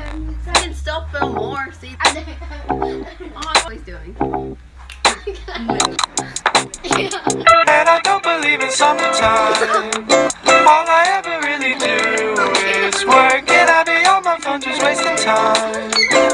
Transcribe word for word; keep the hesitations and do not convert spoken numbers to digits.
I can still film more. See, oh, what he's doing. And I don't believe in summertime. All I ever really do is work, and I be on my phone just wasting time.